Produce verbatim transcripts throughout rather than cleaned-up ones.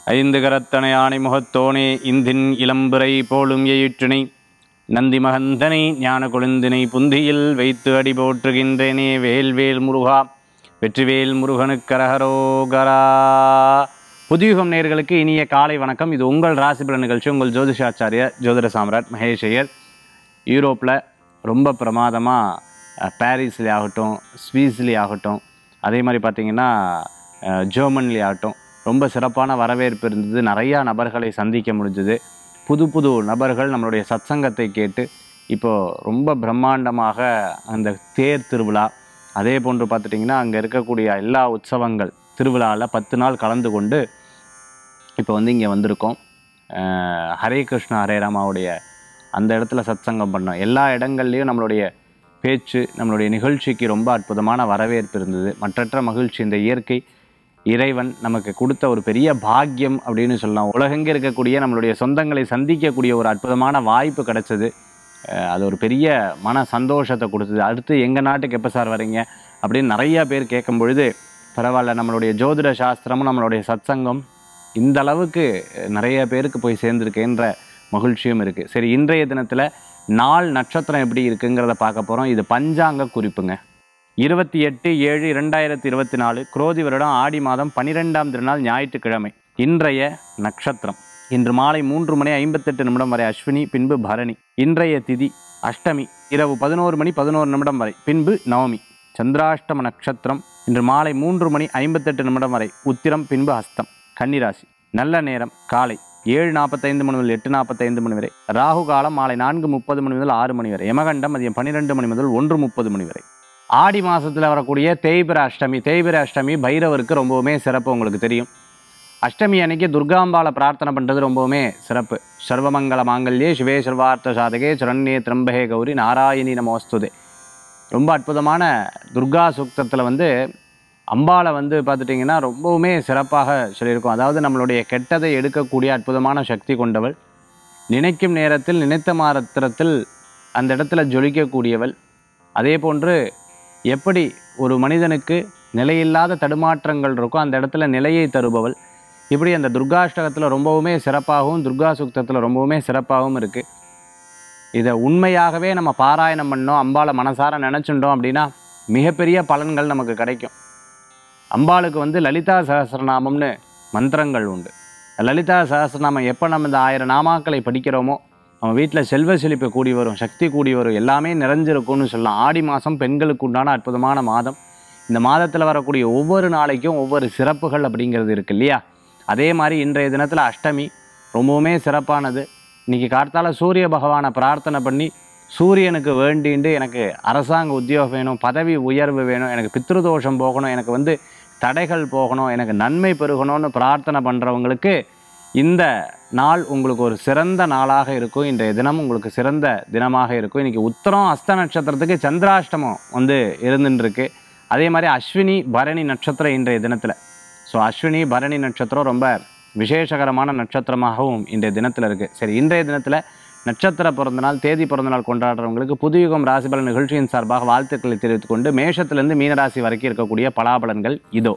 ஐந்து கரத்தனை ஆணை முகத்தோனே இந்தின் இளம்பிறை போலும் எயிற்றினை நந்தி மகந்தனை ஞான கொழுந்தினை புந்தியில் வைத்து அடி போற்றுகின்றேனே. வேல்வேல் முருகா வெற்றிவேல் முருகனுக்கரகரோகரா. புதியுகம் நேயர்களுக்கு இனிய காலை வணக்கம். இது உங்கள் ராசிபலன் நிகழ்ச்சி. உங்கள் ஜோதிஷாச்சாரிய ஜோதிட சாம்ராட் மகேஷ் ஐயர். யூரோப்பில் ரொம்ப பிரமாதமாக பாரிஸ்லேயே ஆகட்டும், ஸ்வீஸ்லேயே ஆகட்டும், அதே மாதிரி பார்த்திங்கன்னா ஜெர்மன்லேயே ஆகட்டும் ரொம்ப சிறப்பான வரவேற்பு இருந்தது. நிறையா நபர்களை சந்திக்க முடிஞ்சது. புது புது நபர்கள் நம்மளுடைய சத்சங்கத்தை கேட்டு இப்போது ரொம்ப பிரம்மாண்டமாக அந்த தேர் திருவிழா, அதே போன்று பார்த்துட்டிங்கன்னா அங்கே இருக்கக்கூடிய எல்லா உற்சவங்கள் திருவிழாவில் பத்து நாள் கலந்து கொண்டு இப்போ வந்து இங்கே வந்திருக்கோம். ஹரே கிருஷ்ணா ஹரே ராமாவுடைய அந்த இடத்துல சத்சங்கம் பண்ணோம். எல்லா இடங்கள்லேயும் நம்மளுடைய பேச்சு, நம்மளுடைய நிகழ்ச்சிக்கு ரொம்ப அற்புதமான வரவேற்பு இருந்தது. மற்றற்ற மகிழ்ச்சி. இந்த இயற்கை இறைவன் நமக்கு கொடுத்த ஒரு பெரிய பாக்கியம் அப்படின்னு சொல்லலாம். உலகெங்கே இருக்கக்கூடிய நம்மளுடைய சொந்தங்களை சந்திக்கக்கூடிய ஒரு அற்புதமான வாய்ப்பு கிடைச்சது. அது ஒரு பெரிய மன சந்தோஷத்தை கொடுத்தது. அடுத்து எங்கள் நாட்டுக்கு எப்போ சார் வரீங்க அப்படின்னு நிறையா பேர் கேட்கும் பொழுது, பரவாயில்ல, நம்மளுடைய ஜோதிட சாஸ்திரமும் நம்மளுடைய சத்சங்கம் இந்த அளவுக்கு நிறைய பேருக்கு போய் சேர்ந்துருக்குன்ற மகிழ்ச்சியும் இருக்குது. சரி, இன்றைய தினத்தில் நாள் நட்சத்திரம் எப்படி இருக்குங்கிறத பார்க்க போகிறோம். இது பஞ்சாங்க குறிப்புங்க. இருபத்தி எட்டு ஏழு இரண்டாயிரத்தி இருபத்தி நாலு குரோதி வருடம் ஆடி மாதம் பன்னிரெண்டாம் திருநாள் ஞாயிற்றுக்கிழமை. இன்றைய நட்சத்திரம் இன்று மாலை மூன்று மணி ஐம்பத்தெட்டு நிமிடம் வரை அஸ்வினி, பின்பு பரணி. இன்றைய திதி அஷ்டமி, இரவு பதினோரு மணி பதினோரு நிமிடம் வரை, பின்பு நவமி. சந்திராஷ்டம நட்சத்திரம் இன்று மாலை மூன்று மணி ஐம்பத்தெட்டு நிமிடம் வரை உத்திரம், பின்பு ஹஸ்தம். கன்னிராசி. நல்ல நேரம் காலை ஏழு நாற்பத்தைந்து மணி முதல் எட்டு நாற்பத்தைந்து மணி வரை. ராகு காலம் மாலை நான்கு முப்பது மணி முதல் ஆறு மணி வரை. யமகண்டம் மதியம் பன்னிரெண்டு மணி முதல் ஒன்று முப்பது மணி வரை. ஆடி மாதத்தில் வரக்கூடிய தேய்பிர அஷ்டமி. தேய்பிர அஷ்டமி பைரவருக்கு ரொம்பவுமே சிறப்பு. உங்களுக்கு தெரியும், அஷ்டமி அன்னைக்கு துர்காம்பாலை பிரார்த்தனை பண்ணுறது ரொம்பவுமே சிறப்பு. சர்வமங்கல மாங்கல்யே சிவே சர்வார்த்த சாதகே சரண்யே திரம்பகே கௌரி நாராயணி நமோஸ்துதே. ரொம்ப அற்புதமான துர்கா சூக்தத்தில் வந்து அம்பாலை வந்து பார்த்துட்டிங்கன்னா ரொம்பவுமே சிறப்பாக சொல்லியிருக்கும். அதாவது நம்மளுடைய கெட்டதை எடுக்கக்கூடிய அற்புதமான சக்தி கொண்டவள். நினைக்கும் நேரத்தில் நினைத்த மாத்திரத்தில் அந்த இடத்துல ஜொலிக்கக்கூடியவள். அதே போன்று எப்படி ஒரு மனிதனுக்கு நிலையில்லாத தடுமாற்றங்கள் இருக்கோ அந்த இடத்துல நிலையை தருபவள். இப்படி அந்த துர்காஷ்டகத்தில் ரொம்பவுமே சிறப்பாகவும் துர்கா சூக்தத்தில் ரொம்பவுமே சிறப்பாகவும் இருக்குது. இதை உண்மையாகவே நம்ம பாராயணம் பண்ணோம், அம்பாளை மனசார நினச்சிட்டோம் அப்படின்னா மிகப்பெரிய பலன்கள் நமக்கு கிடைக்கும். அம்பாளுக்கு வந்து லலிதா சஹஸ்ரநாமம்னு மந்திரங்கள் உண்டு. லலிதா சஹஸ்ரநாமம் எப்போ நம்ம இந்த ஆயிரம் நாமாக்களை படிக்கிறோமோ நம்ம வீட்டில் செல்வ செழிப்பு கூடி வரும், சக்தி கூடி வரும், எல்லாமே நிறைஞ்சிருக்கும்னு சொல்லலாம். ஆடி மாதம் பெண்களுக்கு உண்டான அற்புதமான மாதம். இந்த மாதத்தில் வரக்கூடிய ஒவ்வொரு நாளைக்கும் ஒவ்வொரு சிறப்புகள் அப்படிங்கிறது இருக்குது இல்லையா? அதே மாதிரி இன்றைய தினத்தில் அஷ்டமி ரொம்பவுமே சிறப்பானது. இன்றைக்கி கார்த்தால சூரிய பகவானை பிரார்த்தனை பண்ணி சூரியனுக்கு வேண்டிண்டு எனக்கு அரசாங்க உத்தியோகம் வேணும், பதவி உயர்வு வேணும், எனக்கு பித்ருதோஷம் போகணும், எனக்கு வந்து தடைகள் போகணும், எனக்கு நன்மை பெருகணும்னு பிரார்த்தனை பண்ணுறவங்களுக்கு இந்த நாள் உங்களுக்கு ஒரு சிறந்த நாளாக இருக்கும். இன்றைய தினம் உங்களுக்கு சிறந்த தினமாக இருக்கும். இன்றைக்கி உத்தரம் அஸ்த நட்சத்திரத்துக்கு சந்திராஷ்டமம் வந்து இருந்துருக்கு. அதே மாதிரி அஸ்வினி பரணி நட்சத்திரம் இன்றைய தினத்தில். ஸோ அஸ்வினி பரணி நட்சத்திரம் ரொம்ப விசேஷகரமான நட்சத்திரமாகவும் இன்றைய தினத்தில் இருக்குது. சரி, இன்றைய தினத்தில் நட்சத்திர பிறந்தநாள், தேதி பிறந்தநாள் கொண்டாடுறவங்களுக்கு புதுயுகம் ராசிபலன் நிகழ்ச்சியின் சார்பாக வாழ்த்துக்களை தெரிவித்துக் கொண்டு மேஷத்திலிருந்து மீனராசி வரைக்கும் இருக்கக்கூடிய பலாபலன்கள் இதோ.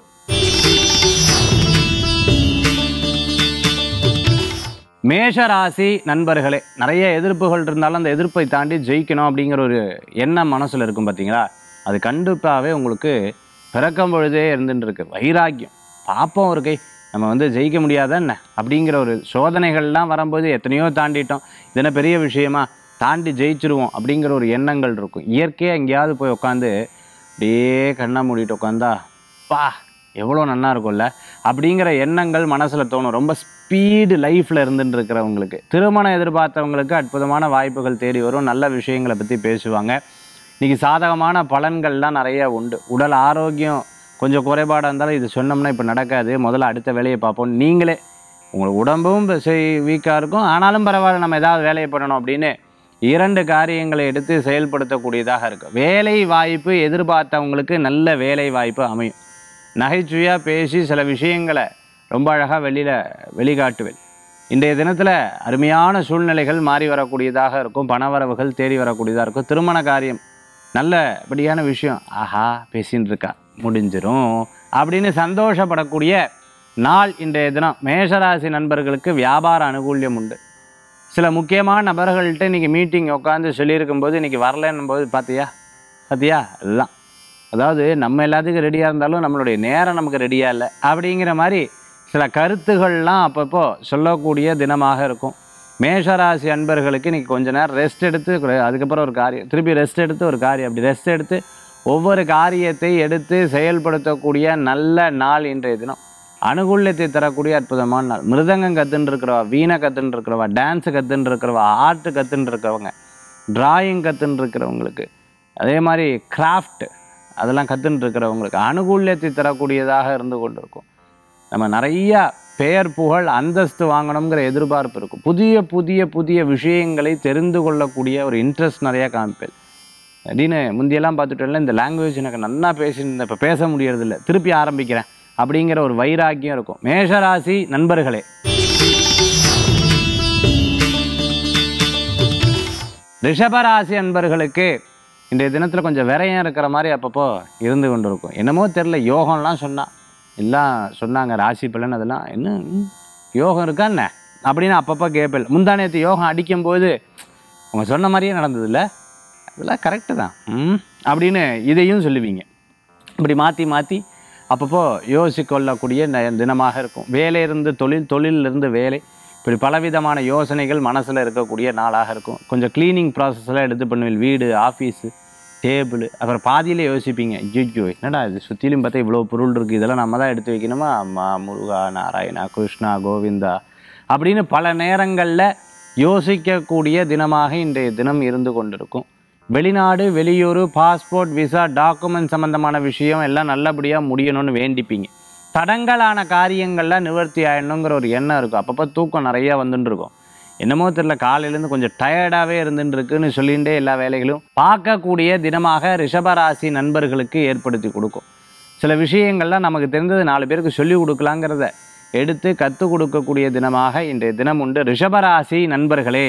மேஷராசி நண்பர்களே, நிறைய எதிர்ப்புகள் இருந்தாலும் அந்த எதிர்ப்பை தாண்டி ஜெயிக்கணும் அப்படிங்கிற ஒரு எண்ணம் மனசில் இருக்கும் பார்த்தீங்களா? அது கண்டிப்பாகவே உங்களுக்கு பிறக்கும் பொழுதே இருந்துட்டு இருக்கு. வைராக்கியம், பாப்போம் ஒரு கை நம்ம வந்து ஜெயிக்க முடியாத என்ன அப்படிங்கிற ஒரு சோதனைகள்லாம் வரும்போது எத்தனையோ தாண்டிட்டோம், இது என்ன பெரிய விஷயமா, தாண்டி ஜெயிச்சிருவோம் அப்படிங்கிற ஒரு எண்ணங்கள் இருக்கும். இயற்கையாக எங்கேயாவது போய் உட்காந்து அப்படியே கண்ணை மூடிட்டு உட்காந்தா பா எவ்வளோ நல்லா இருக்கும்ல அப்படிங்கிற எண்ணங்கள் மனசில் தோணும். ரொம்ப ஸ்பீடு லைஃப்பில் இருந்துட்டு இருக்கிறவங்களுக்கு, திருமணம் எதிர்பார்த்தவங்களுக்கு அற்புதமான வாய்ப்புகள் தேடி வரும். நல்ல விஷயங்களை பற்றி பேசுவாங்க. இன்றைக்கி சாதகமான பலன்கள்லாம் நிறைய உண்டு. உடல் ஆரோக்கியம் கொஞ்சம் குறைபாடாக இருந்தாலும் இது சொன்னோம்னா இப்போ நடக்காது, முதல்ல அடுத்த வேலையை பார்ப்போம். நீங்களே உங்களுக்கு உடம்பும் வீக்காக இருக்கும், ஆனாலும் பரவாயில்ல நம்ம ஏதாவது வேலையை பண்ணணும் அப்படின்னு இரண்டு காரியங்களை எடுத்து செயல்படுத்தக்கூடியதாக இருக்கும். வேலை வாய்ப்பு எதிர்பார்த்தவங்களுக்கு நல்ல வேலை வாய்ப்பு அமையும். நகைச்சுவையாக பேசி சில விஷயங்களை ரொம்ப அழகாக வெளியில் வெளிக்காட்டுவேன். இன்றைய தினத்தில் அருமையான சூழ்நிலைகள் மாறி வரக்கூடியதாக இருக்கும். பணவரவுகள் தேடி வரக்கூடியதாக இருக்கும். திருமண காரியம் நல்லபடியான விஷயம், ஆஹா பேசின்னு இருக்கா முடிஞ்சிரும் அப்படின்னு சந்தோஷப்படக்கூடிய நாள் இன்றைய தினம் மேஷராசி நண்பர்களுக்கு வியாபார அனுகூல்யம் உண்டு. சில முக்கியமான நபர்கள்ட்ட இன்றைக்கி மீட்டிங் உட்காந்து சொல்லியிருக்கும்போது இன்றைக்கி வரலன்னும் போது பார்த்தியா பார்த்தியா அதுதான். அதாவது நம்ம எல்லாத்துக்கும் ரெடியாக இருந்தாலும் நம்மளுடைய நேரம் நமக்கு ரெடியாக இல்லை அப்படிங்கிற மாதிரி சில கருத்துக்கள்லாம் அப்பப்போ சொல்லக்கூடிய தினமாக இருக்கும். மேஷராசி அன்பர்களுக்கு இன்றைக்கி கொஞ்ச நேரம் ரெஸ்ட் எடுத்து அதுக்கப்புறம் ஒரு காரியம் திருப்பி ரெஸ்ட் எடுத்து ஒரு காரியம் அப்படி ரெஸ்ட் எடுத்து ஒவ்வொரு காரியத்தை எடுத்து செயல்படுத்தக்கூடிய நல்ல நாள் இன்றைய தினம். அனுகூல்யத்தை தரக்கூடிய அற்புதமான நாள். மிருதங்கம் கற்றுன்னு இருக்கிறவா, வீணை கற்றுன்னு இருக்கிறவா, டான்ஸு கற்றுன்னு இருக்கிறவா, ஆர்ட்டு கற்றுன்னு இருக்கிறவங்க, ட்ராயிங் கற்றுன்னு இருக்கிறவங்களுக்கு, அதே மாதிரி கிராஃப்ட் அதெல்லாம் கற்றுன்னு இருக்கிறவங்களுக்கு அனுகூல்யத்தை தரக்கூடியதாக இருந்து கொண்டு இருக்கும். நம்ம நிறையா பெயர் புகழ் அந்தஸ்து வாங்கணுங்கிற எதிர்பார்ப்பு இருக்கும். புதிய புதிய புதிய விஷயங்களை தெரிந்து கொள்ளக்கூடிய ஒரு இன்ட்ரெஸ்ட் நிறையா காமிப்பேன். அப்படின்னு முந்தியெல்லாம் பார்த்துட்டோம்ல, இந்த லாங்குவேஜ் எனக்கு நல்லா பேசியிருந்தேன், இப்போ பேச முடியறதில்லை, திருப்பி ஆரம்பிக்கிறேன் அப்படிங்கிற ஒரு வைராக்கியம் இருக்கும். மேஷராசி நண்பர்களே, ரிஷபராசி நண்பர்களுக்கு இன்றைய தினத்தில் கொஞ்சம் விரையம் இருக்கிற மாதிரி அப்பப்போ இருந்து கொண்டு இருக்கும். என்னமோ தெரில, யோகம்லாம் சொன்னான் எல்லாம் சொன்னாங்க, ராசி பலன் அதெல்லாம் என்ன யோகம் இருக்கா என்ன அப்படின்னு அப்பப்போ கேட்பேன். முந்தானியத்து யோகம் அடிக்கும்போது அவங்க சொன்ன மாதிரியே நடந்ததில்ல, அதெல்லாம் கரெக்டு தான் ம் அப்படின்னு இதையும் சொல்லுவீங்க. இப்படி மாற்றி மாற்றி அப்பப்போ யோசிக்கொள்ளக்கூடிய தினமாக இருக்கும். வேலையிலிருந்து தொழில், தொழிலிருந்து வேலை, இப்படி பலவிதமான யோசனைகள் மனசில் இருக்கக்கூடிய நாளாக இருக்கும். கொஞ்சம் க்ளீனிங் ப்ராசஸ்லாம் எடுத்து பண்ணுவீங்க, வீடு, ஆஃபீஸு, டேபிள். அப்புறம் பாதியிலே யோசிப்பீங்க, ஐயோ என்னடா இது சுற்றிலும் பார்த்தா இவ்வளோ பொருள் இருக்குது, இதெல்லாம் நம்ம தான் எடுத்து வைக்கணுமா, அம்மா முருகா நாராயணா கிருஷ்ணா கோவிந்தா அப்படின்னு பல நேரங்களில் யோசிக்கக்கூடிய தினமாக இன்றைய தினம் இருந்து கொண்டிருக்கும். வெளிநாடு, வெளியூர், பாஸ்போர்ட், விசா, டாக்குமெண்ட் சம்மந்தமான விஷயம் எல்லாம் நல்லபடியாக முடியணும்னு வேண்டிப்பீங்க. தடங்கலான காரியங்கள்லாம் நிவர்த்தி ஆகிடணுங்கிற ஒரு எண்ணம் இருக்கும். அப்பப்போ தூக்கம் நிறையா வந்துட்டு இருக்கும். என்னமோ தெரியல, காலையிலேருந்து கொஞ்சம் டயர்டாகவே இருந்துட்டு இருக்குன்னு சொல்லிகிட்டே எல்லா வேலைகளும் பார்க்கக்கூடிய தினமாக ரிஷபராசி நண்பர்களுக்கு ஏற்படுத்தி கொடுக்கும். சில விஷயங்கள்லாம் நமக்கு தெரிந்தது நாலு பேருக்கு சொல்லிக் கொடுக்கலாங்கிறத எடுத்து கற்றுக் கொடுக்கக்கூடிய தினமாக இன்றைய தினம் உண்டு. ரிஷபராசி நண்பர்களே,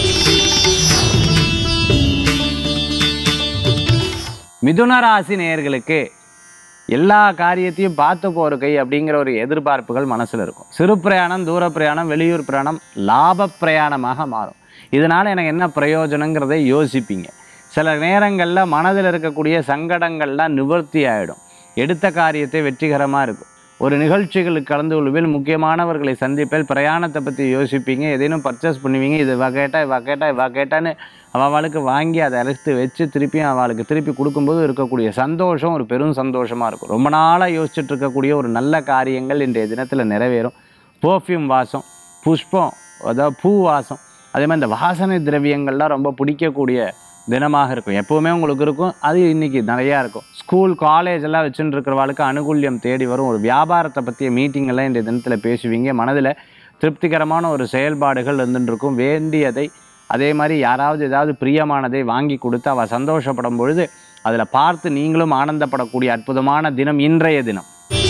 மிதுனராசி நேயர்களுக்கு எல்லா காரியத்தையும் பார்த்து போகிற கை அப்படிங்கிற ஒரு எதிர்பார்ப்புகள் மனசில் இருக்கும். சிறு பிரயாணம், தூர பிரயாணம், வெளியூர் பிரயாணம் லாப பிரயாணமாக மாறும். இதனால் எனக்கு என்ன பிரயோஜனங்கிறதை யோசிப்பீங்க. சில நேரங்களில் மனதில் இருக்கக்கூடிய சங்கடங்கள்லாம் நிவர்த்தி ஆகிடும். எடுத்த காரியத்தை வெற்றிகரமாக இருக்கும். ஒரு நிகழ்ச்சிகளுக்கு கலந்து கொள்வில், முக்கியமானவர்களை சந்திப்பில், பிரயாணத்தை பற்றி யோசிப்பீங்க. எதேனும் பர்ச்சேஸ் பண்ணுவீங்க. இது இவ கேட்டா இவ கேட்டா இவ கேட்டான்னு அவளுக்கு வாங்கி அதை அழைத்து வச்சு திருப்பியும் அவளுக்கு திருப்பி கொடுக்கும்போது இருக்கக்கூடிய சந்தோஷம் ஒரு பெரும் சந்தோஷமாக இருக்கும். ரொம்ப நாளாக யோசிச்சுட்டு இருக்கக்கூடிய ஒரு நல்ல காரியங்கள் இன்றைய தினத்தில் நிறைவேறும். பர்ஃப்யூம் வாசம், புஷ்பம், அதாவது பூ வாசம், அதே மாதிரி இந்த வாசனை திரவியங்கள்லாம் ரொம்ப பிடிக்கக்கூடிய தினமாக இருக்கும். எப்போவுமே உங்களுக்கு இருக்கும், அது இன்றைக்கி நிறையா இருக்கும். ஸ்கூல், காலேஜ் எல்லாம் வச்சுட்டு இருக்கிறவாளுக்கு அனுகூல்யம் தேடி வரும். ஒரு வியாபாரத்தை பற்றிய மீட்டிங்கெல்லாம் இன்றைய தினத்தில் பேசுவீங்க. மனதில் திருப்திகரமான ஒரு செயல்பாடுகள் இருந்துருக்கும். வேண்டியதை, அதே மாதிரி யாராவது ஏதாவது பிரியமானதை வாங்கி கொடுத்து அவள் சந்தோஷப்படும் பொழுது அதில் பார்த்து நீங்களும் ஆனந்தப்படக்கூடிய அற்புதமான தினம் இன்றைய தினம்.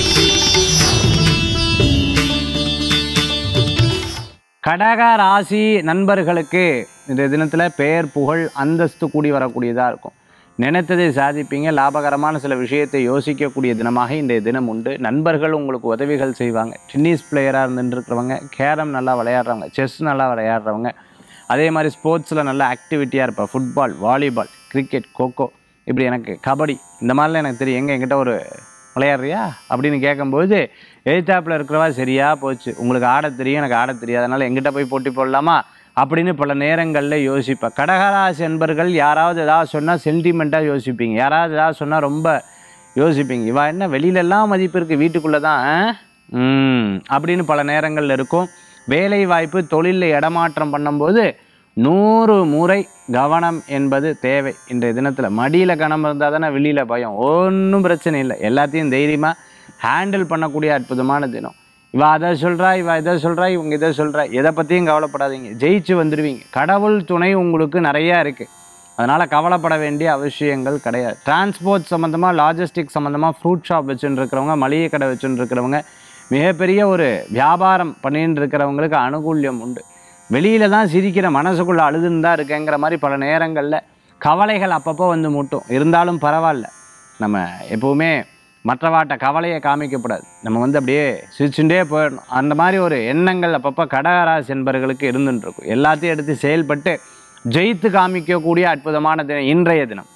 கடக ராசி நண்பர்களுக்கு இந்த தினத்தில் பெயர் புகழ் அந்தஸ்து கூடி வரக்கூடியதாக இருக்கும். நினைத்ததை சாதிப்பீங்க. லாபகரமான சில விஷயத்தை யோசிக்கக்கூடிய தினமாக இன்றைய தினம் உண்டு. நண்பர்கள் உங்களுக்கு உதவிகள் செய்வாங்க. டென்னிஸ் பிளேயராக இருந்துருக்கிறவங்க, கேரம் நல்லா விளையாடுறவங்க, செஸ் நல்லா விளையாடுறவங்க, அதே மாதிரி ஸ்போர்ட்ஸில் நல்ல ஆக்டிவிட்டியாக இருப்பேன். ஃபுட்பால், வாலிபால், கிரிக்கெட், கோகோ, இப்படி எனக்கு கபடி இந்த மாதிரிலாம் எனக்கு தெரியும். எங்கே என்கிட்ட ஒரு விளையாடுறியா அப்படின்னு கேட்கும்போது எழுத்தாப்பில் இருக்கிறவா சரியா போச்சு, உங்களுக்கு ஆட தெரியும், எனக்கு ஆட தெரியாது, அதனால் எங்கிட்ட போய் போட்டி போடலாமா அப்படின்னு பல நேரங்களில் யோசிப்பேன். கடகராசி என்பர்கள் யாராவது ஏதாவது சொன்னால் சென்டிமெண்ட்டாக யோசிப்பீங்க. யாராவது ஏதாவது சொன்னால் ரொம்ப யோசிப்பீங்க. இவா என்ன வெளியிலெல்லாம் மதிப்பு இருக்குது, வீட்டுக்குள்ளே தான் அப்படின்னு பல நேரங்களில் இருக்கும். வேலை வாய்ப்பு, தொழிலில் இடமாற்றம் பண்ணும்போது நூறு முறை கவனம் என்பது தேவை. இன்றைய தினத்தில் மடியில் கவனம் இருந்தால் தானே வெளியில் பயம். ஒன்றும் பிரச்சனை இல்லை, எல்லாத்தையும் தைரியமாக ஹேண்டில் பண்ணக்கூடிய அற்புதமான தினம். இவா அதை சொல்கிறா, இவா இதை சொல்கிறா, இவங்க இதை சொல்கிறா, எதை பற்றியும் கவலைப்படாதீங்க, ஜெயிச்சு வந்துடுவீங்க. கடவுள் துணை உங்களுக்கு நிறையா இருக்குது, அதனால் கவலைப்பட வேண்டிய அவசியங்கள் கிடையாது. டிரான்ஸ்போர்ட் சம்மந்தமாக, லாஜிஸ்டிக் சம்மந்தமாக, ஃப்ரூட் ஷாப் வச்சுன்னு இருக்கிறவங்க, மளிகை கடை வச்சுன்னு இருக்கிறவங்க, மிகப்பெரிய ஒரு வியாபாரம் பண்ணின்னு இருக்கிறவங்களுக்கு அனுகூல்யம் உண்டு. வெளியில் தான் சிரிக்கிற, மனசுக்குள்ளே அழுதுன்னு தான் இருக்கேங்கிற மாதிரி பல நேரங்களில் கவலைகள் அப்பப்போ வந்து முட்டும். இருந்தாலும் பரவாயில்ல, நம்ம எப்போவுமே மற்றவாட்ட கவலையை காமிக்கப்படாது. நம்ம வந்து அப்படியே சிரிச்சுட்டே போயிடணும். அந்த மாதிரி ஒரு எண்ணங்கள் அப்பப்போ கடகராசி என்பவர்களுக்கு இருந்துட்டு இருக்கும். எல்லாத்தையும் எடுத்து செயல்பட்டு ஜெயித்து காமிக்கக்கூடிய அற்புதமான தினம் இன்றைய தினம்.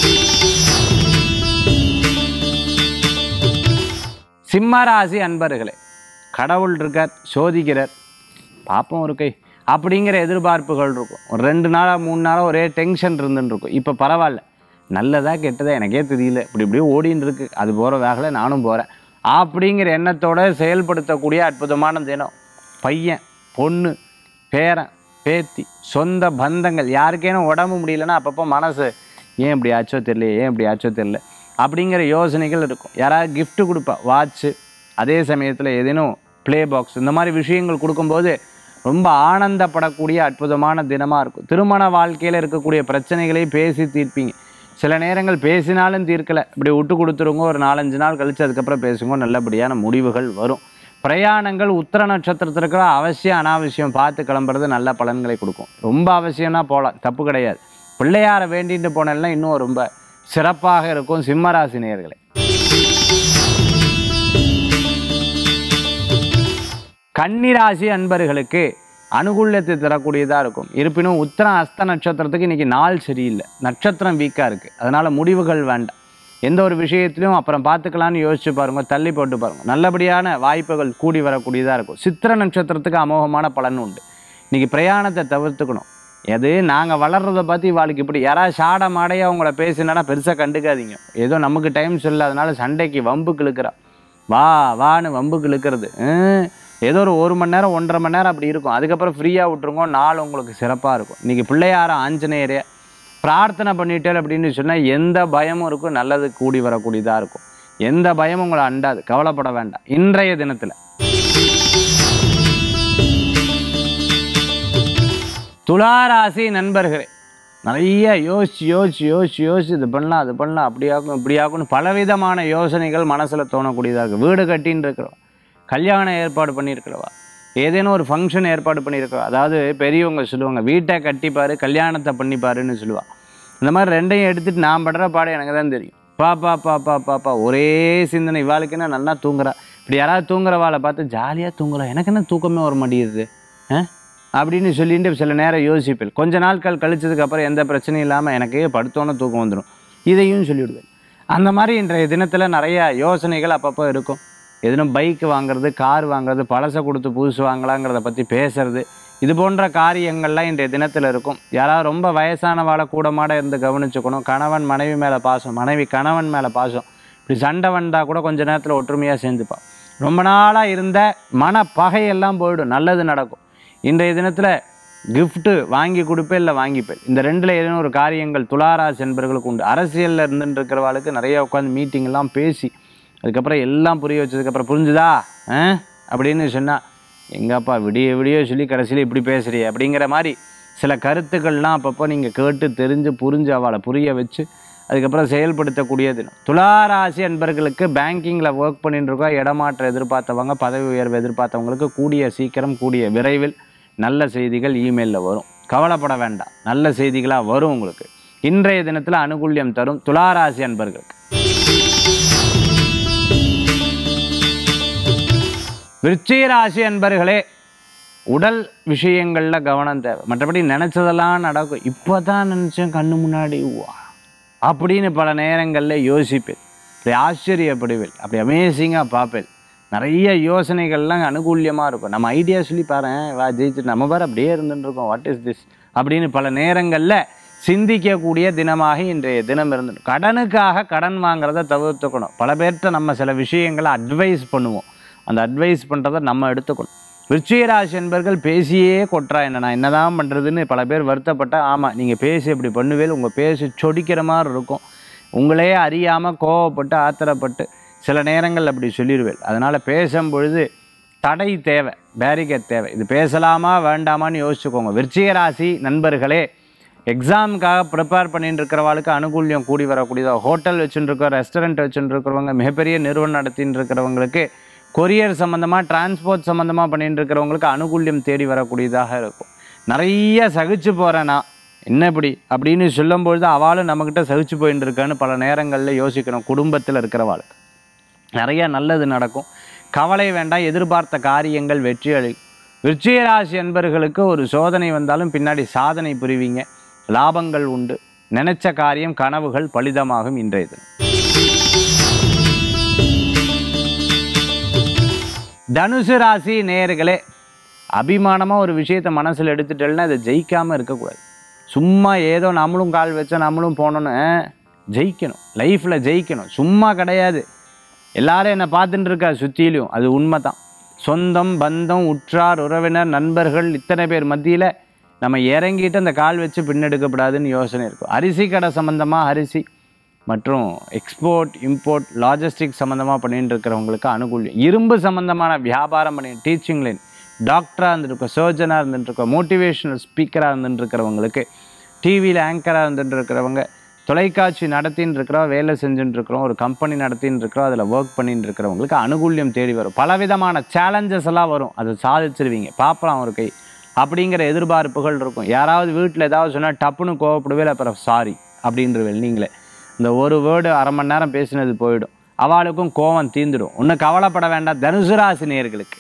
சிம்மராசி அன்பர்களே, கடவுள் இருக்கார், சோதிக்கிறார், பாப்போம் ஒரு கை அப்படிங்கிற எதிர்பார்ப்புகள் இருக்கும். ஒரு ரெண்டு நாளாக மூணு நாளாக ஒரே டென்ஷன் இருந்துன்னு இருக்கும். இப்போ பரவாயில்ல, நல்லதா கெட்டதா எனக்கே தெரியல, இப்படி இப்படியே ஓடின்னு இருக்கு, அது போகிற வேகலை நானும் போகிறேன் அப்படிங்கிற எண்ணத்தோடு செயல்படுத்தக்கூடிய அற்புதமான தினம். பையன் பொண்ணு பேரன் பேத்தி சொந்த பந்தங்கள் யாருக்கேனும் உடம்பு முடியலன்னா அப்பப்போ மனசு ஏன் இப்படி ஆச்சோ தெரியல, ஏன் இப்படி ஆச்சோ தெரியல அப்படிங்கிற யோசனைகள் இருக்கும். யாராவது கிஃப்ட்டு கொடுப்பா, வாட்ச்சு, அதே சமயத்தில் ஏதேனும் ப்ளே பாக்ஸ், இந்த மாதிரி விஷயங்கள் கொடுக்கும்போது ரொம்ப ஆனந்தப்படக்கூடிய அற்புதமான தினமாக இருக்கும். திருமண வாழ்க்கையில் இருக்கக்கூடிய பிரச்சனைகளை பேசி தீர்ப்பீங்க. சில நேரங்கள் பேசினாலும் தீர்க்கலை, இப்படி விட்டு கொடுத்துருங்க, ஒரு நாலஞ்சு நாள் கழித்து அதுக்கப்புறம் பேசுங்க, நல்லபடியான முடிவுகள் வரும். பிரயாணங்கள் உத்திர நட்சத்திரத்திற்கு அவசியம் அனாவசியம் பார்த்து கிளம்புறது நல்ல பலன்களை கொடுக்கும். ரொம்ப அவசியம்னா போகலாம், தப்பு கிடையாது. பிள்ளையாரை வேண்டிட்டு போனேன்னா இன்னும் ரொம்ப சிறப்பாக இருக்கும். சிம்மராசி நேயர்களே, கன்னிராசி அன்பர்களுக்கு அனுகூல்யத்தை தரக்கூடியதாக இருக்கும். இருப்பினும் உத்திரம் அஸ்த நட்சத்திரத்துக்கு இன்றைக்கி நாள் சரியில்லை, நட்சத்திரம் வீக்காக இருக்குது. அதனால் முடிவுகள் வேண்டாம். எந்த ஒரு விஷயத்திலையும் அப்புறம் பார்த்துக்கலான்னு யோசிச்சு பாருங்கள், தள்ளி போட்டு பாருங்கள், நல்லபடியான வாய்ப்புகள் கூடி வரக்கூடியதாக இருக்கும். சித்திர நட்சத்திரத்துக்கு அமோகமான பலன் உண்டு. இன்றைக்கி பிரயாணத்தை தவிர்த்துக்கணும். எது நாங்கள் வளர்றதை பற்றி இவாளுக்கு இப்படி யாராவது சாட மாடையாக அவங்கள பேசினா பெருசாக கண்டுக்காதீங்க. ஏதோ நமக்கு டைம் சொல்லாதனால சண்டைக்கு வம்புக்கு இழுக்கிறா, வா வான்னு வம்புக்கு இழுக்கிறது ஏதோ ஒரு ஒரு மணி நேரம் ஒன்றரை மணி நேரம் அப்படி இருக்கும். அதுக்கப்புறம் ஃப்ரீயாக விட்டுருங்க, நாள் உங்களுக்கு சிறப்பாக இருக்கும். இன்றைக்கி பிள்ளையார ஆஞ்சநேயரே பிரார்த்தனை பண்ணிட்டேன் அப்படின்னு சொன்னால் எந்த பயமும் இருக்கும், நல்லது கூடி வரக்கூடியதாக இருக்கும். எந்த பயமும் உங்களை அண்டாது, கவலைப்பட வேண்டாம். இன்றைய தினத்தில் துளாராசி நண்பர்களே, நிறைய யோசிச்சு யோசிச்சு யோசிச்சு யோசிச்சு இது பண்ணலாம் அது பண்ணலாம் அப்படியாகும் இப்படியாகும்னு பலவிதமான யோசனைகள் மனசில் தோணக்கூடியதாக இருக்குது. வீடு கட்டின்னு இருக்கிறோம், கல்யாணம் ஏற்பாடு பண்ணியிருக்கிறவா, ஏதேனும் ஒரு ஃபங்க்ஷன் ஏற்பாடு பண்ணியிருக்கிறோம். அதாவது பெரியவங்க சொல்லுவாங்க, வீட்டை கட்டிப்பார் கல்யாணத்தை பண்ணிப்பாருன்னு சொல்லுவாள். இந்த மாதிரி ரெண்டையும் எடுத்துகிட்டு நான் படுற பாடம் எனக்கு தான் தெரியும். பாப்பா பாப்பா பாப்பா ஒரே சிந்தனை. இவாளுக்கு என்ன நல்லா தூங்குறா, இப்படி யாராவது தூங்குறவாளை பார்த்து ஜாலியாக தூங்குறா, எனக்கு என்ன தூக்கமே வர மாட்டேங்குது அப்படின்னு சொல்லிட்டு சில நேரம் யோசிப்பேன். கொஞ்ச நாட்கள் கழிச்சதுக்கப்புறம் எந்த பிரச்சனையும் இல்லாமல் எனக்கு படுத்தோன்னு தூக்கம் வந்துடும், இதையும் சொல்லிவிடுவேன். அந்த மாதிரி இன்றைய தினத்தில் நிறைய யோசனைகள் அப்பப்போ இருக்கும். எதுவும் பைக் வாங்குறது, கார் வாங்குறது, பழசை கொடுத்து புதுசு வாங்கலாங்கிறத பற்றி பேசுறது, இது போன்ற காரியங்கள்லாம் இன்றைய தினத்தில் இருக்கும். யாராவது ரொம்ப வயசானவாளை கூடமாட இருந்து கவனிச்சுக்கணும். கணவன் மனைவி மேலே பாசம், மனைவி கணவன் மேலே பாசம், இப்படி சண்டை வந்தால் கூட கொஞ்ச நேரத்தில் ஒற்றுமையாக சேர்ந்துப்பாள். ரொம்ப நாளாக இருந்த மன பகையெல்லாம் போயிடும், நல்லது நடக்கும். இன்றைய தினத்தில் கிஃப்ட்டு வாங்கி கொடுப்பேன் இல்லை வாங்கிப்பேன், இந்த ரெண்டில் ஏதேனும் ஒரு காரியங்கள் துளாராசி என்பவர்களுக்கு உண்டு. அரசியலில் இருந்துட்டு இருக்கிறவாளுக்கு நிறைய உட்காந்து மீட்டிங்கெல்லாம் பேசி அதுக்கப்புறம் எல்லாம் புரிய வச்சதுக்கப்புறம் புரிஞ்சுதா அப்படின்னு சொன்னால் எங்கப்பா விடிய விடிய சொல்லி கடைசியில் இப்படி பேசுறியே அப்படிங்கிற மாதிரி சில கருத்துக்கள்லாம் அப்பப்போ நீங்கள் கேட்டு தெரிஞ்சு புரிஞ்சு அவளை புரிய வச்சு அதுக்கப்புறம் செயல்படுத்தக்கூடிய தினம். துளாராசி அன்பர்களுக்கு பேங்கிங்கில் ஒர்க் பண்ணிட்டு இருக்கா, இடமாற்றம் எதிர்பார்த்தவங்க, பதவி உயர்வு எதிர்பார்த்தவங்களுக்கு கூடிய சீக்கிரம் கூடிய விரைவில் நல்ல செய்திகள் இமெயிலில் வரும். கவலைப்பட வேண்டாம், நல்ல செய்திகளாக வரும் உங்களுக்கு. இன்றைய தினத்தில் அனுகூல்யம் தரும் துளாராசி அன்பர்களுக்கு. விருச்சிக ராசி அன்பர்களே, உடல் விஷயங்களில் கவனம் தேவை. மற்றபடி நினச்சதெல்லாம் நடக்கும். இப்போ தான் நினச்சேன் கண்ணு முன்னாடி வா அப்படின்னு பல நேரங்களில் யோசிப்பேன், அப்படி ஆச்சரியப்படுவேன், அப்படி அமேசிங்காக பார்ப்பேன். நிறைய யோசனைகள்லாம் அனுகூல்யமாக இருக்கும். நம்ம ஐடியா சொல்லி பாரு, வா ஜெயிச்சு நம்ம பாரு அப்படியே இருந்துட்டுருக்கோம், வாட் இஸ் திஸ் அப்படின்னு பல நேரங்களில் சிந்திக்கக்கூடிய தினமாக இன்றைய தினம் இருந்துடும். கடனுக்காக கடன் வாங்குறத தவிர்த்துக்கணும். பல பேர்கிட்ட நம்ம சில விஷயங்களை அட்வைஸ் பண்ணுவோம், அந்த அட்வைஸ் பண்ணுறதை நம்ம எடுத்துக்கணும். விருச்சிக ராசி என்பர்கள் பேசியே கொட்டுறா, என்ன நான் என்ன தான் பண்ணுறதுன்னு பல பேர் வருத்தப்பட்டால், ஆமாம் நீங்கள் பேசி இப்படி பண்ணுவேல், உங்கள் பேசி சொடிக்கிற மாதிரி இருக்கும். உங்களே அறியாமல் கோவப்பட்டு ஆத்திரப்பட்டு சில நேரங்கள் அப்படி சொல்லிடுவேன். அதனால் பேசும்பொழுது தடை தேவை, பேரிகேட் தேவை. இது பேசலாமா வேண்டாமான்னு யோசிச்சுக்கோங்க. விருச்சிக ராசி நண்பர்களே, எக்ஸாமுக்காக ப்ரிப்பேர் பண்ணிட்டு இருக்கிறவங்களுக்கு அனுகூல்யம் கூடி வரக்கூடியதாக. ஹோட்டல் வச்சுட்டு இருக்கிற, ரெஸ்டாரண்ட் வச்சுட்டு இருக்கிறவங்க, மிகப்பெரிய நிறுவனம் நடத்தின்னு இருக்கிறவங்களுக்கு, கொரியர் சம்மந்தமாக டிரான்ஸ்போர்ட் சம்மந்தமாக பண்ணிட்டு இருக்கிறவங்களுக்கு அனுகூல்யம் தேடி வரக்கூடியதாக இருக்கும். நிறைய சகிச்சு போகிறேன்னா என்ன இப்படி அப்படின்னு சொல்லும்பொழுது அவளும் நம்மக்கிட்ட சகிச்சு போயின்னு இருக்கான்னு பல நேரங்களில் யோசிக்கணும். குடும்பத்தில் இருக்கிறவாளுக்கு நிறைய நல்லது நடக்கும். கவலை வேண்டாம், எதிர்பார்த்த காரியங்கள் வெற்றி அளிக்கும். விருச்சிக ராசி அன்பர்களுக்கு ஒரு சோதனை வந்தாலும் பின்னாடி சாதனை புரிவீங்க. லாபங்கள் உண்டு. நினைச்ச காரியம் கனவுகள் பலிதமாகும் இன்றைய தினம். தனுசு ராசி நேயர்களே, அபிமானமாக ஒரு விஷயத்தை மனசில் எடுத்துட்டேன்னா அதை ஜெயிக்காமல் இருக்கக்கூடாது. சும்மா ஏதோ நம்மளும் கால் வச்சா நம்மளும் போனோன்னு ஜெயிக்கணும். லைஃப்பில் ஜெயிக்கணும். சும்மா கிடையாது. எல்லாரும் என்னை பார்த்துட்டு இருக்கா சுற்றிலையும், அது உண்மை தான். சொந்தம் பந்தம் உற்றார் உறவினர் நண்பர்கள் இத்தனை பேர் மத்தியில் நம்ம இறங்கிட்டு அந்த கால் வச்சு பின்னெடுக்கப்படாதுன்னு யோசனை இருக்கும். அரிசி கடை சம்மந்தமாக அரிசி மற்றும் எக்ஸ்போர்ட் இம்போர்ட் லாஜிஸ்டிக் சம்மந்தமாக பண்ணிட்டு இருக்கிறவங்களுக்கு அனுகூலம். இரும்பு சம்மந்தமான வியாபாரம் பண்ணி டீச்சிங் லைன் டாக்டராக இருந்துருக்க, சர்ஜனாக இருந்துட்டுருக்க, மோட்டிவேஷனல் ஸ்பீக்கராக இருந்துட்டு இருக்கிறவங்களுக்கு, டிவியில் ஆங்கராக இருந்துட்டு இருக்கிறவங்க, தொலைக்காட்சி நடத்தின்னு இருக்கிறோம், வேலை செஞ்சுட்டு இருக்கிறோம், ஒரு கம்பெனி நடத்தின்னு இருக்கிறோம், அதில் ஒர்க் பண்ணிட்டு இருக்கிறவங்களுக்கு அனுகூல்யம் தேடி வரும். பலவிதமான சேலஞ்சஸ் எல்லாம் வரும், அதை சாதிச்சிருவீங்க. பார்க்கலாம் ஒரு கை அப்படிங்கிற எதிர்பார்ப்புகள் இருக்கும். யாராவது வீட்டில் ஏதாவது சொன்னால் டப்புன்னு கோவப்படுவே, அப்புறம் சாரி அப்படின்றவே. நீங்களே இந்த ஒரு வேர்டு அரை மணி நேரம் பேசினது போயிடும், அவளுக்கும் கோவம் தீந்துடும். ஒன்றும் கவலைப்பட வேண்டாம் தனுசு ராசி நேயர்களுக்கு.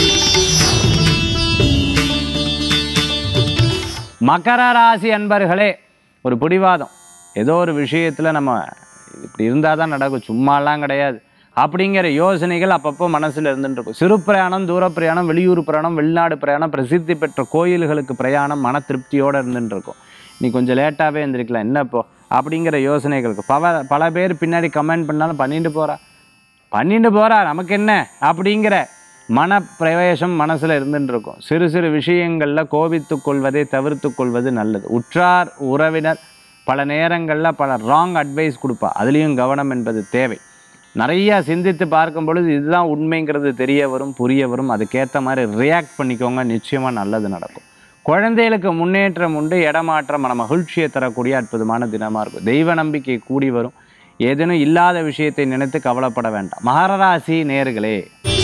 மகர ராசி அன்பர்களே, ஒரு பிடிவாதம். ஏதோ ஒரு விஷயத்தில் நம்ம இப்படி இருந்தால் தான் நடக்கும், சும்மாலாம் கிடையாது அப்படிங்கிற யோசனைகள் அப்பப்போ மனசில் இருந்துட்டு இருக்கும். சிறு பிரயாணம், தூர பிரயாணம், வெளியூர் பிரயாணம், வெளிநாடு பிரயாணம், பிரசித்தி பெற்ற கோயில்களுக்கு பிரயாணம் மன திருப்தியோடு இருந்துட்டு இருக்கும். நீ கொஞ்சம் லேட்டாகவே இருந்திருக்கலாம் என்னப்போ அப்படிங்கிற யோசனைகளுக்கு பல பல பேர் பின்னாடி கமெண்ட் பண்ணாலும் பண்ணிட்டு போகிறா பண்ணிட்டு போகிறா நமக்கு என்ன அப்படிங்கிற மன பிரவேசம் மனசில் இருந்துட்டு இருக்கும். சிறு சிறு விஷயங்களில் கோபித்து கொள்வதை தவிர்த்து கொள்வது நல்லது. உற்றார் உறவினர் பல நேரங்களில் பல ராங் அட்வைஸ் கொடுப்பா, அதுலேயும் கவனம் என்பது தேவை. நிறையா சிந்தித்து பார்க்கும் பொழுது இதுதான் உண்மைங்கிறது தெரிய வரும், புரிய வரும். அதுக்கேற்ற மாதிரி ரியாக்ட் பண்ணிக்கோங்க, நிச்சயமாக நல்லது நடக்கும். குழந்தைகளுக்கு முன்னேற்றம் உண்டு, இடமாற்றம் மன மகிழ்ச்சியை தரக்கூடிய அற்புதமான தினமாக இருக்கும். தெய்வ நம்பிக்கை கூடி வரும். ஏதேனும் இல்லாத விஷயத்தை நினைத்து கவலைப்பட வேண்டாம். மகர ராசி நேயர்களே,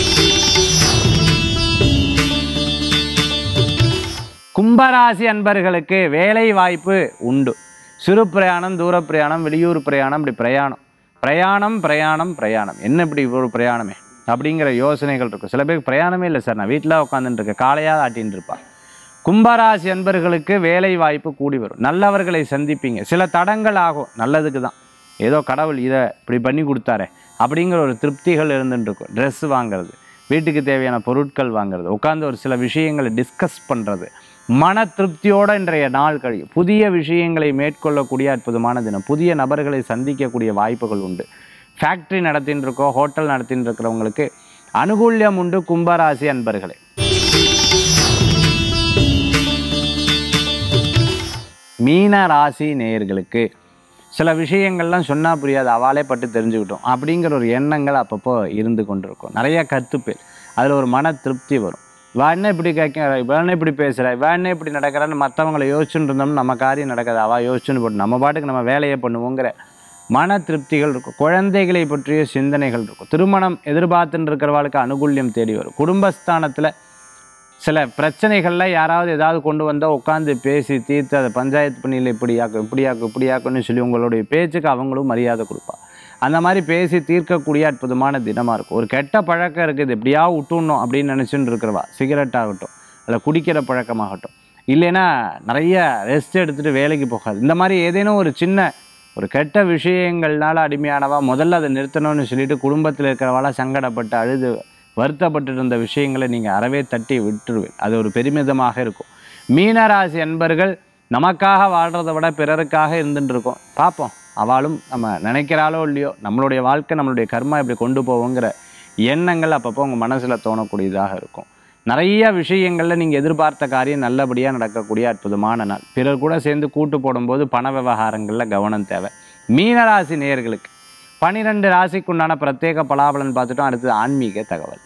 கும்பராசி அன்பர்களுக்கு வேலை வாய்ப்பு உண்டு. சிறு பிரயாணம், தூர பிரயாணம், வெளியூர் பிரயாணம், இப்படி பிரயாணம் பிரயாணம் பிரயாணம் பிரயாணம் என்ன இப்படி ஒரு பிரயாணமே அப்படிங்கிற யோசனைகள் இருக்கும். சில பேருக்கு பிரயாணமே இல்லை சார், நான் வீட்டில் உட்காந்துட்டு இருக்கேன், காலையாக ஆட்டின்னு இருப்பாள். கும்பராசி அன்பர்களுக்கு வேலை வாய்ப்பு கூடி வரும். நல்லவர்களை சந்திப்பீங்க. சில தடங்கள் ஆகும், நல்லதுக்கு தான். ஏதோ கடவுள் இதை இப்படி பண்ணி கொடுத்தாரே அப்படிங்கிற ஒரு திருப்திகள் இருந்துட்டு இருக்கும். ட்ரெஸ் வாங்கிறது, வீட்டுக்கு தேவையான பொருட்கள் வாங்கிறது, உட்காந்து ஒரு சில விஷயங்களை டிஸ்கஸ் பண்ணுறது, மன திருப்தியோடு இன்றைய நாள் கழியும். புதிய விஷயங்களை மேற்கொள்ளக்கூடிய அற்புதமான தினம். புதிய நபர்களை சந்திக்கக்கூடிய வாய்ப்புகள் உண்டு. ஃபேக்ட்ரி நடத்தின்னு இருக்கோம், ஹோட்டல் நடத்தின்னு இருக்கிறவங்களுக்கு அனுகூல்யம் உண்டு. கும்பராசி அன்பர்களே, மீன ராசி நேயர்களுக்கு சில விஷயங்கள்லாம் சொன்னால் புரியாது, அவளே பட்டு தெரிஞ்சுக்கிட்டோம் அப்படிங்கிற ஒரு எண்ணங்கள் அப்பப்போ இருந்து கொண்டிருக்கும். நிறைய கற்றுப்பேர், அதில் ஒரு மன திருப்தி வரும். வேணா இப்படி கேட்க, வேணா இப்படி பேசுகிற, வேணா இப்படி நடக்கிறான்னு மற்றவங்களை யோசிச்சுட்டு இருந்தோம்னு நம்ம காரியம் நடக்காது. அவள் யோசிச்சுன்னு போட்டு நம்ம பாட்டுக்கு நம்ம வேலையை பண்ணுவோங்கிற மன திருப்திகள் இருக்கும். குழந்தைகளை பற்றிய சிந்தனைகள் இருக்கும். திருமணம் எதிர்பார்த்துன்னு இருக்கிறவாளுக்கு அனுகூல்யம் தேடி வரும். குடும்பஸ்தானத்தில் சில பிரச்சனைகளில் யாராவது ஏதாவது கொண்டு வந்தால் உட்காந்து பேசி தீர்த்து அதை பஞ்சாயத்து பண்ணியில் இப்படியாக்கும் இப்படியாக்கும் இப்படியாக்குன்னு சொல்லி உங்களுடைய பேச்சுக்கு அவங்களும் மரியாதை கொடுப்பா. அந்த மாதிரி பேசி தீர்க்கக்கூடிய அற்புதமான தினமாக இருக்கும். ஒரு கெட்ட பழக்கம் இருக்குது, எப்படியாவது விட்டுணும் அப்படின்னு நினச்சின்னு இருக்கிறவா, சிகரெட் ஆகட்டும், அதில் குடிக்கிற பழக்கமாகட்டும், இல்லைன்னா நிறைய ரெஸ்ட் எடுத்துகிட்டு வேலைக்கு போகாது, இந்த மாதிரி ஏதேனும் ஒரு சின்ன ஒரு கெட்ட விஷயங்கள்னால அடிமையானவா முதல்ல அதை நிறுத்தணும்னு சொல்லிட்டு குடும்பத்தில் இருக்கிறவாளாக சங்கடப்பட்டு அழுது வருத்தப்பட்டு இருந்த விஷயங்களை நீங்கள் அறவே தட்டி விட்டுருவேன். அது ஒரு பெருமிதமாக இருக்கும். மீனராசி அன்பர்கள் நமக்காக வாழ்கிறத விட பிறருக்காக இருந்துட்டு இருக்கோம். பார்ப்போம், அவளும் நம்ம நினைக்கிறாளோ இல்லையோ நம்மளுடைய வாழ்க்கை நம்மளுடைய கர்மா இப்படி கொண்டு போவோங்கிற எண்ணங்கள் அப்பப்போ உங்கள் மனசில் தோணக்கூடியதாக இருக்கும். நிறைய விஷயங்களில் நீங்கள் எதிர்பார்த்த காரியம் நல்லபடியாக நடக்கக்கூடிய அற்புதமான நாள். பிறர் கூட சேர்ந்து கூட்டு போடும்போது பண விவகாரங்களில் கவனம் தேவை. மீனராசி நேயர்களுக்கு பனிரெண்டு ராசிக்குண்டான பிரத்யேக பலாபலன் பார்த்துட்டோம். அடுத்தது ஆன்மீக தகவல்.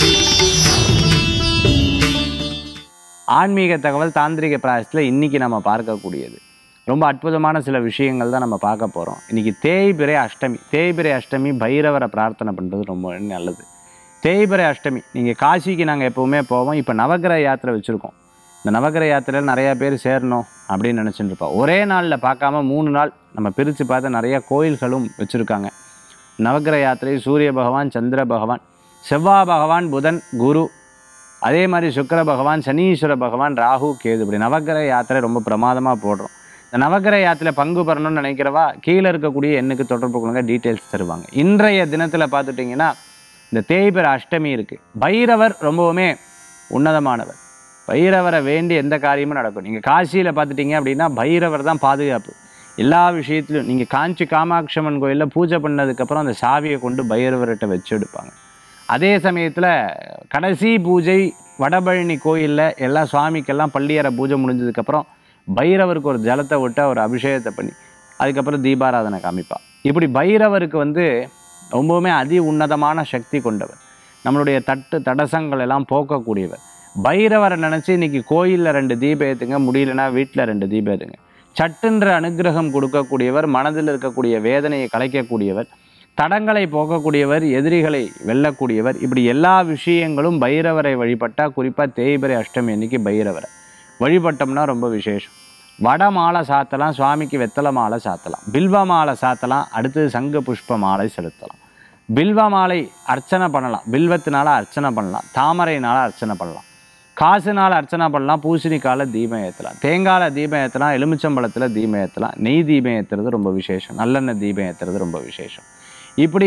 ஆன்மீக தகவல் தாந்திரிக பிராயசத்தில் இன்றைக்கி நம்ம பார்க்கக்கூடியது ரொம்ப அற்புதமான சில விஷயங்கள் தான் நம்ம பார்க்க போகிறோம். இன்றைக்கி தேய்பிறை அஷ்டமி. தேய்பிறை அஷ்டமி பைரவரை பிரார்த்தனை பண்ணுறது ரொம்ப நல்லது. தேய்பிறை அஷ்டமி நீங்கள் காசிக்கு நாங்கள் எப்போவுமே போவோம். இப்போ நவகிரக யாத்திரை வச்சுருக்கோம். இந்த நவகிரக யாத்திரையில் நிறையா பேர் சேரணும் அப்படின்னு நினச்சிட்டு இருப்போம். ஒரே நாளில் பார்க்காம மூணு நாள் நம்ம பிரித்து பார்த்து நிறையா கோயில்களும் வச்சுருக்காங்க. நவக்கிரக யாத்திரை சூரிய பகவான், சந்திர பகவான், செவ்வாய் பகவான், புதன், குரு, அதே மாதிரி சுக்கிர பகவான், சனீஸ்வர பகவான், ராகு, கேது, இப்படி நவக்கிரக யாத்திரை ரொம்ப பிரமாதமாக போடுறோம். இந்த நவக்கிரக யாத்திரை பங்கு பெறணும்னு நினைக்கிறவா கீழே இருக்கக்கூடிய எண்ணுக்கு தொடர்பு கொள்ளுங்க, டீட்டெயில்ஸ் தருவாங்க. இன்றைய தினத்தில் பார்த்துட்டிங்கன்னா இந்த தேய்பிறை அஷ்டமி இருக்குது. பைரவர் ரொம்பவுமே உன்னதமானவர். பைரவரை வேண்டி எந்த காரியமும் நடக்கும். நீங்கள் காசியில் பார்த்துட்டிங்க அப்படின்னா பைரவர் தான் பாதுகாப்பு எல்லா விஷயத்துலையும். நீங்கள் காஞ்சி காமாட்சி அம்மன் கோயிலில் பூஜை பண்ணதுக்கப்புறம் அந்த சாவியை கொண்டு பைரவர்கிட்ட வச்சு எடுப்பாங்க. அதே சமயத்தில் கடைசி பூஜை வடபழனி கோயிலில் எல்லா சுவாமிக்கெல்லாம் பள்ளியறை பூஜை முடிஞ்சதுக்கப்புறம் பைரவருக்கு ஒரு ஜலத்தை விட்டு ஒரு அபிஷேகத்தை பண்ணி அதுக்கப்புறம் தீபாராதனை காமிப்பாள். இப்படி பைரவருக்கு வந்து ரொம்பவுமே அதி உன்னதமான சக்தி கொண்டவர். நம்மளுடைய தட்டு தடசங்கள் எல்லாம் போக்கக்கூடியவர். பைரவரை நினச்சி இன்றைக்கி கோயிலில் ரெண்டு தீபம் ஏற்றுங்க, முடியலன்னா வீட்டில் ரெண்டு தீபம் ஏற்றுங்க. சட்டுன்ற அனுகிரகம் கொடுக்கக்கூடியவர், மனதில் இருக்கக்கூடிய வேதனையை கலைக்கக்கூடியவர், தடங்களை போக்கக்கூடியவர், எதிரிகளை வெல்லக்கூடியவர். இப்படி எல்லா விஷயங்களும் பைரவரை வழிபட்டால், குறிப்பாக தேய்பிறை அஷ்டமி அன்னைக்கு பைரவரை வழிபட்டோம்னா ரொம்ப விசேஷம். வட மாலை சாத்தலாம், சுவாமிக்கு வெத்தலை மாலை சாத்தலாம், பில்வ மாலை சாத்தலாம், அடுத்தது சங்கு புஷ்ப மாலை செலுத்தலாம். பில்வ மாலை அர்ச்சனை பண்ணலாம், பில்வத்தினால அர்ச்சனை பண்ணலாம், தாமரையினால் அர்ச்சனை பண்ணலாம், காசுனால் அர்ச்சனை பண்ணலாம், பூசணிக்கால தீபம் ஏற்றலாம், தேங்காயில் தீபம் ஏற்றலாம், எலுமிச்சம்பழத்தில் தீபம் ஏற்றலாம், நெய் தீபம் ஏற்றுறது ரொம்ப விசேஷம், நல்லெண்ணெய் தீபம் ஏற்றுறது ரொம்ப விசேஷம். இப்படி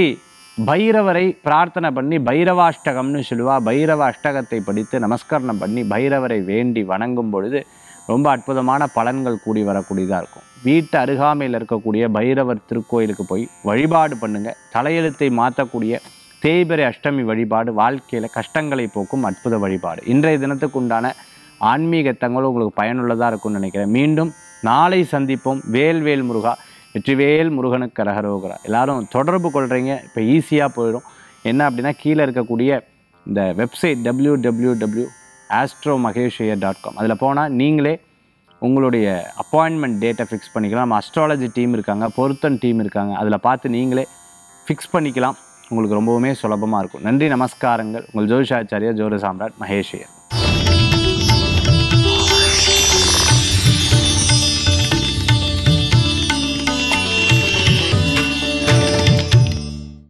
பைரவரை பிரார்த்தனை பண்ணி பைரவாஷ்டகம்னு சொல்லுவா. பைரவ அஷ்டகத்தை படித்து நமஸ்கரணம் பண்ணி பைரவரை வேண்டி வணங்கும் பொழுது ரொம்ப அற்புதமான பலன்கள் கூடி வரக்கூடியதாக இருக்கும். வீட்டு அருகாமையில் இருக்கக்கூடிய பைரவர் திருக்கோயிலுக்கு போய் வழிபாடு பண்ணுங்கள். தலையெழுத்தை மாற்றக்கூடிய தேய்பிறை அஷ்டமி வழிபாடு வாழ்க்கையில் கஷ்டங்களை போக்கும் அற்புத வழிபாடு. இன்றைய தினத்துக்கு உண்டான ஆன்மீக தகவல் உங்களுக்கு பயனுள்ளதாக இருக்கும்னு நினைக்கிறேன். மீண்டும் நாளை சந்திப்போம். வேல்வேல் முருகா, வெற்றிவேல் முருகனுக்கு அரகரோகரா. எல்லாரும் தொடர்பு கொள்கிறீங்க, இப்போ ஈஸியாக போயிடும். என்ன அப்படின்னா கீழே இருக்கக்கூடிய இந்த website W W W astro Maheshwar dot com அதில் போனால் நீங்களே உங்களுடைய அப்பாயின்மெண்ட் டேட்டை ஃபிக்ஸ் பண்ணிக்கலாம். அஸ்ட்ராலஜி டீம் இருக்காங்க, பொருத்தன் டீம் இருக்காங்க, அதில் பார்த்து நீங்களே ஃபிக்ஸ் பண்ணிக்கலாம். உங்களுக்கு ரொம்பவுமே சுலபமாக இருக்கும். நன்றி, நமஸ்காரங்கள். உங்கள் ஜோதிஷாச்சாரியா ஜோதி சாம்ராட் மகேஷ்வர்.